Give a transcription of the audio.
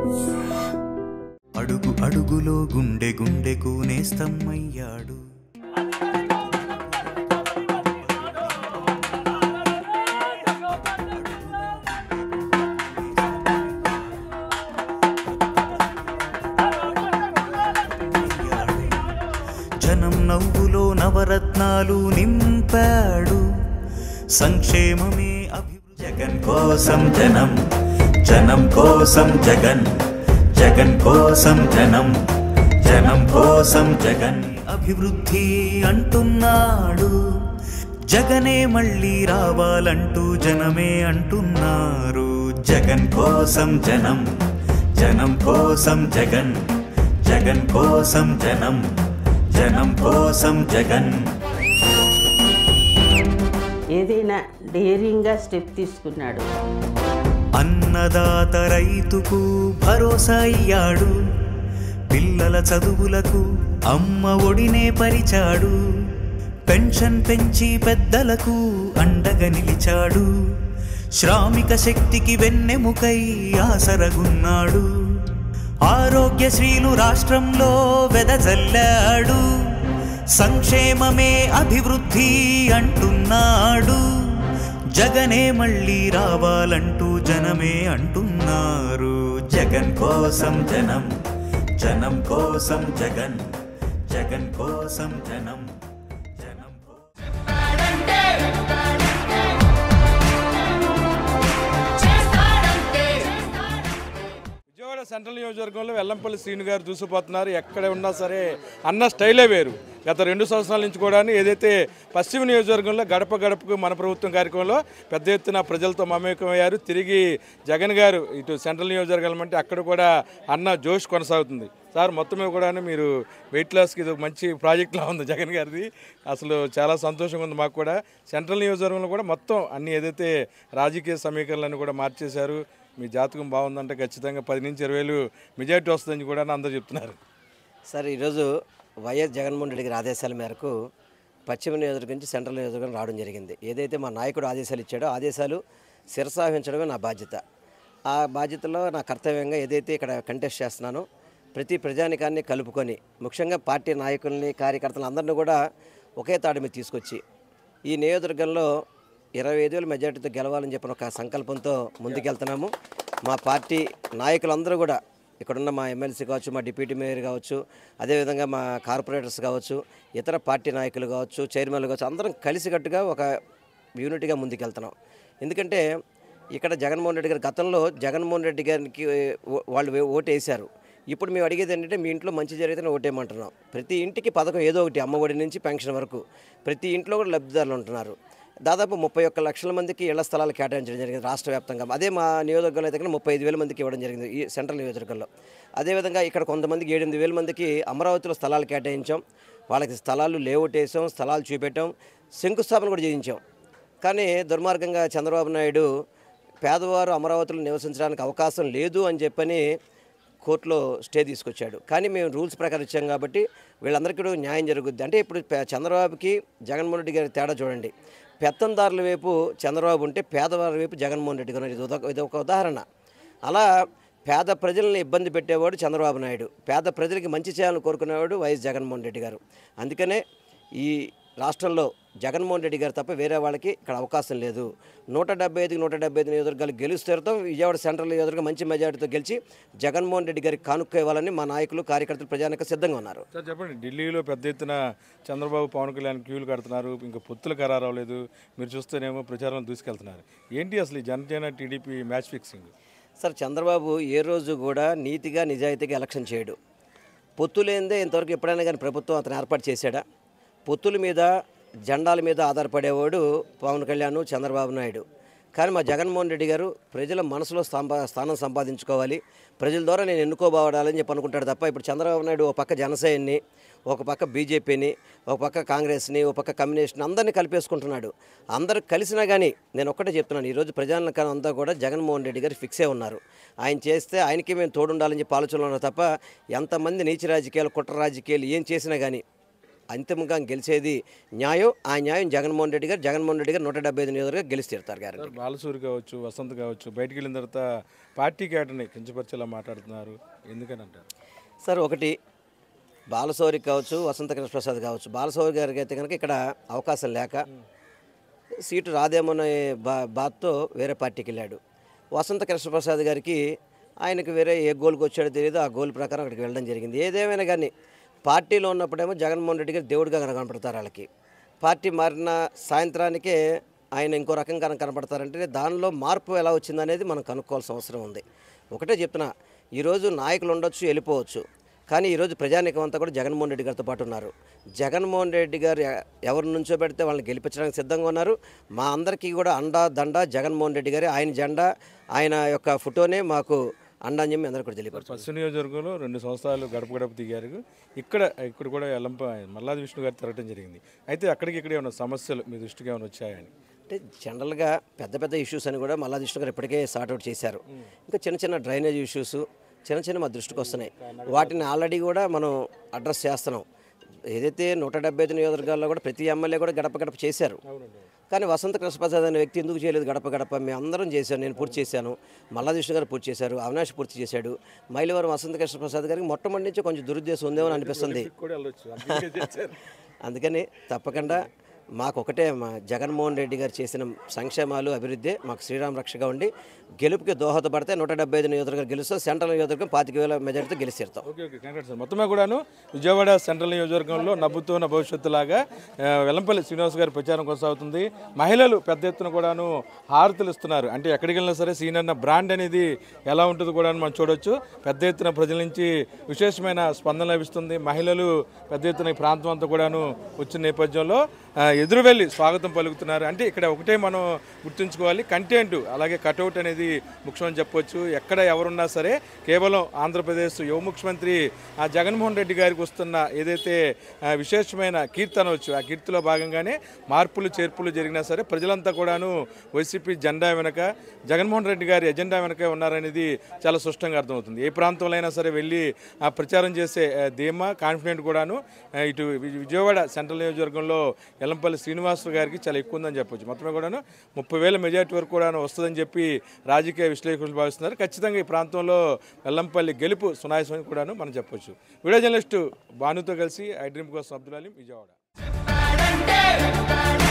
అడుగు అడుగులో గుండె గుండెకు నేస్తమయ్యాడు. జనం నవ్వులో నవరత్నాలు నింపాడు. సంక్షేమమే అభివృద్ధి. జగన్ కోసం జనం, జనం కోసం జగన్, జగన్ కోసం జనం, జనం కోసం జగన్. అభివృద్ధి అంటున్నాడు, జగనే మళ్ళీ రావాలంటూ జనమే అంటున్నారు. జగన్ కోసం జనం, జనం కోసం జగన్, జగన్ కోసం జనం, జనం కోసం జగన్. ఏదైనా డేరింగ్గా స్టెప్ తీసుకున్నాడు. అన్నదాత రైతుకు భరోసా అయ్యాడు. పిల్లల చదువులకు అమ్మ ఒడినే పరిచాడు. పెన్షన్ పెంచి పెద్దలకు అండగా నిలిచాడు. శ్రామిక శక్తికి వెన్నెముకై ఆసరగున్నాడు. ఆరోగ్యశ్రీలు రాష్ట్రంలో వెదజల్లాడు. సంక్షేమమే అభివృద్ధి అంటున్నాడు. జగనే మళ్ళీ రావాలంటూ జనమే అంటున్నారు. జగన్ కోసం జనం, జనం కోసం జగన్, జగన్ కోసం జనం, జనం విజయవాడ సెంట్రల్ నియోజకవర్గంలో వెల్లంపల్లి శ్రీను గారు దూసిపోతున్నారు. ఎక్కడ ఉన్నా సరే అన్న స్టైలే వేరు. గత 2 సంవత్సరాల నుంచి కూడా ఏదైతే పశ్చిమ నియోజకవర్గంలో గడప గడపకు మన ప్రభుత్వం కార్యక్రమంలో పెద్ద ఎత్తున ప్రజలతో మమేకమయ్యారు. తిరిగి జగన్ గారు ఇటు సెంట్రల్ నియోజకవర్గం అంటే అక్కడ కూడా అన్న జోష్ కొనసాగుతుంది. సార్ మొత్తం మీద కూడా మీరు వెయిట్ లాస్కి ఇది మంచి ప్రాజెక్ట్లా ఉంది జగన్ గారిది. అసలు చాలా సంతోషంగా ఉంది మాకు కూడా. సెంట్రల్ నియోజకవర్గంలో కూడా మొత్తం అన్ని ఏదైతే రాజకీయ సమీకరణలన్నీ కూడా మార్చేశారు. మీ జాతకం బాగుందంటే ఖచ్చితంగా 10 నుంచి 20 వేలు మెజార్టీ వస్తుందని కూడా అందరూ చెప్తున్నారు. సార్ ఈరోజు వైఎస్ జగన్మోహన్ రెడ్డి గారి ఆదేశాల మేరకు పశ్చిమ నియోజకవర్గం నుంచి సెంట్రల్ నియోజకవర్గం రావడం జరిగింది. ఏదైతే మా నాయకుడు ఆదేశాలు ఇచ్చాడో ఆదేశాలు శిరసావహించడమే నా బాధ్యత. ఆ బాధ్యతలో నా కర్తవ్యంగా ఏదైతే ఇక్కడ కంటెస్ట్ చేస్తున్నానో ప్రతి ప్రజానికాన్ని కలుపుకొని ముఖ్యంగా పార్టీ నాయకుల్ని కార్యకర్తలు అందరినీ కూడా ఒకే తాడు మీద తీసుకొచ్చి ఈ నియోజకవర్గంలో 25,000 మెజార్టీతో గెలవాలని చెప్పిన ఒక సంకల్పంతో ముందుకెళ్తున్నాము. మా పార్టీ నాయకులందరూ కూడా ఇక్కడున్న మా ఎమ్మెల్సీ కావచ్చు, మా డిప్యూటీ మేయర్ కావచ్చు, అదేవిధంగా మా కార్పొరేటర్స్ కావచ్చు, ఇతర పార్టీ నాయకులు కావచ్చు, చైర్మన్లు కావచ్చు, అందరం కలిసికట్టుగా ఒక యూనిట్గా ముందుకెళ్తున్నాం. ఎందుకంటే ఇక్కడ జగన్మోహన్ రెడ్డి గారు గతంలో జగన్మోహన్ రెడ్డి గారికి వాళ్ళు ఓటు వేశారు. ఇప్పుడు మేము అడిగేది ఏంటంటే మీ ఇంట్లో మంచి జరిగితే ఓటేయమంటున్నాం. ప్రతి ఇంటికి పథకం ఏదో ఒకటి, అమ్మఒడి నుంచి పెన్షన్ వరకు ప్రతి ఇంట్లో కూడా లబ్ధిదారులు ఉంటున్నారు. దాదాపు 31 లక్షల మందికి ఇళ్ల స్థలాలు కేటాయించడం జరిగింది రాష్ట్ర వ్యాప్తంగా. అదే మా నియోజకవర్గంలో అయితే 35,000 మందికి ఇవ్వడం జరిగింది ఈ సెంట్రల్ నియోజకవర్గంలో. అదేవిధంగా ఇక్కడ కొంతమందికి 7,000 మందికి అమరావతిలో స్థలాలు కేటాయించాం. వాళ్ళకి స్థలాలు లేఅవుట్ వేసాం, స్థలాలు చూపెట్టాం, శంకుస్థాపన కూడా చేయించాం. కానీ దుర్మార్గంగా చంద్రబాబు నాయుడు పేదవారు అమరావతిలో నివసించడానికి అవకాశం లేదు అని చెప్పని కోర్టులో స్టే తీసుకొచ్చాడు. కానీ మేము రూల్స్ ప్రకారం ఇచ్చాం కాబట్టి వీళ్ళందరికీ కూడా న్యాయం జరుగుద్ది. అంటే ఇప్పుడు చంద్రబాబుకి జగన్మోహన్ రెడ్డి గారి తేడా చూడండి. పెత్తందారుల వైపు చంద్రబాబు ఉంటే పేదవారి వైపు జగన్మోహన్ రెడ్డి గారు. ఇది ఒక ఉదాహరణ. అలా పేద ప్రజలను ఇబ్బంది పెట్టేవాడు చంద్రబాబు నాయుడు, పేద ప్రజలకి మంచి చేయాలని కోరుకునేవాడు వైఎస్ జగన్మోహన్ రెడ్డి గారు. అందుకనే ఈ రాష్ట్రంలో జగన్మోహన్ రెడ్డి గారు తప్ప వేరే వాళ్ళకి ఇక్కడ అవకాశం లేదు. 175 నియోజకవర్గాలు గెలుస్తారుతో విజయవాడ సెంట్రల్ నియోజకవర్గం మంచి మెజార్టీతో గెలిచి జగన్మోహన్ రెడ్డి గారికి కానుక్క ఇవ్వాలని మా నాయకులు కార్యకర్తలు ప్రజానికి సిద్ధంగా ఉన్నారు. సార్ చెప్పండి, ఢిల్లీలో పెద్ద ఎత్తున చంద్రబాబు పవన్ కళ్యాణ్ క్యూలు కడుతున్నారు, ఇంకా పొత్తులు ఖరారు అవ్వలేదు, మీరు చూస్తేనేమో ప్రచారం దూసుకెళ్తున్నారు. ఏంటి అసలు ఈ Janasena TDP match fixing? Sir Chandrababu ఏ రోజు కూడా నీతిగా నిజాయితీగా ఎలక్షన్ చేయడు. పొత్తు లేనిదే ఇంతవరకు ఎప్పుడైనా కానీ ప్రభుత్వం అతను ఏర్పాటు చేశాడా? పొత్తుల మీద జెండాల మీద ఆధారపడేవాడు పవన్ కళ్యాణ్, చంద్రబాబు నాయుడు. కానీ మా జగన్మోహన్ రెడ్డి గారు ప్రజల మనసులో స్థానం సంపాదించుకోవాలి, ప్రజల ద్వారా నేను ఎన్నుకోబడాలని చెప్పి అనుకుంటాడు తప్ప ఇప్పుడు చంద్రబాబు నాయుడు ఒక పక్క జనసేనని, ఒక పక్క బీజేపీని, ఒక పక్క కాంగ్రెస్ని, ఒక పక్క కమ్యూనిస్ట్ని అందరినీ కలిపేసుకుంటున్నాడు. అందరూ కలిసినా కానీ నేను ఒక్కటే చెప్తున్నాను, ఈరోజు ప్రజానికం అంతా కూడా జగన్మోహన్ రెడ్డి గారు ఫిక్సే ఉన్నారు. ఆయన చేస్తే ఆయనకి మేము తోడుండాలని చెప్పి ఆలోచనలు ఉన్నారు తప్ప ఎంతమంది నీచ రాజకీయాలు, కుట్ర రాజకీయాలు ఏం చేసినా కానీ అంతిమంగా గెలిచేది న్యాయం. ఆ న్యాయం జగన్మోహన్ రెడ్డి గారు 175 నియోజకవర్గాలు గెలిచి తీరుతారు గారు. బాలసూరి కావచ్చు, వసంత్ కావచ్చు, బయటికి వెళ్ళిన తర్వాత పార్టీ కేటర్ని కించపరిచేలా మాట్లాడుతున్నారు, ఎందుకని అంటారు? సార్, ఒకటి బాలశౌరి కావచ్చు, వసంత కృష్ణప్రసాద్ కావచ్చు. బాలశౌరి గారికి అయితే కనుక ఇక్కడ అవకాశం లేక సీటు రాదేమోనే బాధతో వేరే పార్టీకి వెళ్ళాడు. వసంత కృష్ణప్రసాద్ గారికి ఆయనకు వేరే ఏ గోల్కి వచ్చాడో తెలియదు, ఆ గోల్ ప్రకారం అక్కడికి వెళ్ళడం జరిగింది. ఏదేమైనా కానీ పార్టీలో ఉన్నప్పుడేమో జగన్మోహన్ రెడ్డి గారు దేవుడిగా కనపడతారు వాళ్ళకి. పార్టీ మారిన సాయంత్రానికే ఆయన ఇంకో రకంగా కనపడతారంటే దానిలో మార్పు ఎలా వచ్చిందనేది మనం కనుక్కోవాల్సిన అవసరం ఉంది. ఒకటే చెప్తున్నా, ఈరోజు నాయకులు ఉండొచ్చు, వెళ్ళిపోవచ్చు, కానీ ఈరోజు ప్రజానీకం అంతా కూడా జగన్మోహన్ రెడ్డి గారితో పాటు ఉన్నారు. జగన్మోహన్ రెడ్డి గారు ఎవరు నుంచో పెడితే వాళ్ళని గెలిపించడానికి సిద్ధంగా ఉన్నారు. మా అందరికీ కూడా అండా దండ జగన్మోహన్ రెడ్డి గారి, ఆయన జెండా, ఆయన యొక్క ఫోటోనే మాకు అండా అని చెప్పి అందరూ కూడా తెలియపరచు. పశ్చిమ నియోజకవర్గంలో 2 సంవత్సరాలు గడప గడప దిగారు. ఇక్కడ కూడా మల్లాది విష్ణు గారు తిరగడం జరిగింది. అయితే అక్కడికి ఇక్కడ ఏమైనా సమస్యలు మీ దృష్టికి ఏమైనా వచ్చాయని? అంటే జనరల్గా పెద్ద ఇష్యూస్ అని కూడా మల్లాది విష్ణు గారు ఇప్పటికే సార్ట్అవుట్ చేశారు. ఇంకా చిన్న డ్రైనేజ్ ఇష్యూస్ చిన్న మా దృష్టికి వస్తున్నాయి. వాటిని ఆల్రెడీ కూడా మనం అడ్రస్ చేస్తున్నాం. ఏదైతే 175 నియోజకవర్గాల్లో కూడా ప్రతి ఎమ్మెల్యే కూడా గడప గడప చేశారు. కానీ వసంత కృష్ణప్రసాద్ అనే వ్యక్తి ఎందుకు చేయలేదు గడప గడప? మేము అందరం చేశాను, నేను పూర్తి చేశాను, మల్లాది విష్ణు గారు పూర్తి చేశారు, అవినాష్ పూర్తి చేశాడు. మైలవరం వసంత కృష్ణప్రసాద్ గారికి మొట్టమొదటి నుంచి కొంచెం దురుద్దేశం ఉందేమో అనిపిస్తుంది. అందుకని తప్పకుండా మాకు ఒకటే, మా జగన్మోహన్ రెడ్డి గారు చేసిన సంక్షేమాలు, అభివృద్ధి మాకు శ్రీరామ రక్షగా ఉండి గెలుపుకి దోహదపడితే 175 నియోజకవర్గాలు గెలుస్తాం. సెంట్రల్ నియోజకవర్గం 25,000 మెజార్టీతో గెలిచేస్తాం. Okay, congrats sir. మొత్తమే కూడాను విజయవాడ సెంట్రల్ నియోజకవర్గంలో నవ్వుతున్న భవిష్యత్తు లాగా వెల్లంపల్లి శ్రీనివాస్ గారి ప్రచారం కొనసాగుతుంది. మహిళలు పెద్ద ఎత్తున కూడాను హారతులు ఇస్తున్నారు. అంటే ఎక్కడికి వెళ్ళినా సరే సీనన్న బ్రాండ్ అనేది ఎలా ఉంటుందో కూడా మనం చూడొచ్చు. పెద్ద ఎత్తున ప్రజల నుంచి విశేషమైన స్పందన లభిస్తుంది. మహిళలు పెద్ద ఎత్తున ఈ ప్రాంతం అంతా కూడాను వచ్చిన నేపథ్యంలో ఎదురు వెళ్ళి స్వాగతం పలుకుతున్నారు. అంటే ఇక్కడ ఒకటే మనం గుర్తుంచుకోవాలి, కంటెంట్ అలాగే కటౌట్ అనేది ముఖ్యమని చెప్పొచ్చు. ఎక్కడ ఎవరున్నా సరే కేవలం ఆంధ్రప్రదేశ్ యువ ముఖ్యమంత్రి జగన్మోహన్ రెడ్డి గారికి వస్తున్న ఏదైతే విశేషమైన కీర్తి అనవచ్చు, ఆ కీర్తిలో భాగంగానే మార్పులు చేర్పులు జరిగినా సరే ప్రజలంతా కూడాను వైసీపీ జెండా వెనక, జగన్మోహన్ రెడ్డి గారి ఎజెండా వెనక ఉన్నారనేది చాలా స్పష్టంగా అర్థమవుతుంది. ఏ ప్రాంతంలో అయినా సరే వెళ్ళి ప్రచారం చేసే ధీమా, కాన్ఫిడెంట్ కూడాను ఇటు విజయవాడ సెంట్రల్ నియోజకవర్గంలో వెల్లంపల్లి శ్రీనివాస్ గారికి చాలా ఎక్కువ ఉందని చెప్పొచ్చు. మొత్తమే కూడాను 30,000 మెజార్టీ వరకు కూడా వస్తుందని చెప్పి రాజకీయ విశ్లేషకులు భావిస్తున్నారు. ఖచ్చితంగా ఈ ప్రాంతంలో వెల్లంపల్లి గెలుపు సునాయాసమని కూడాను మనం చెప్పొచ్చు. వీడియో జర్నలిస్టు భానుతో కలిసి ఐ డ్రీమ్ కోసం అబ్దుల్ అలీం, విజయవాడ.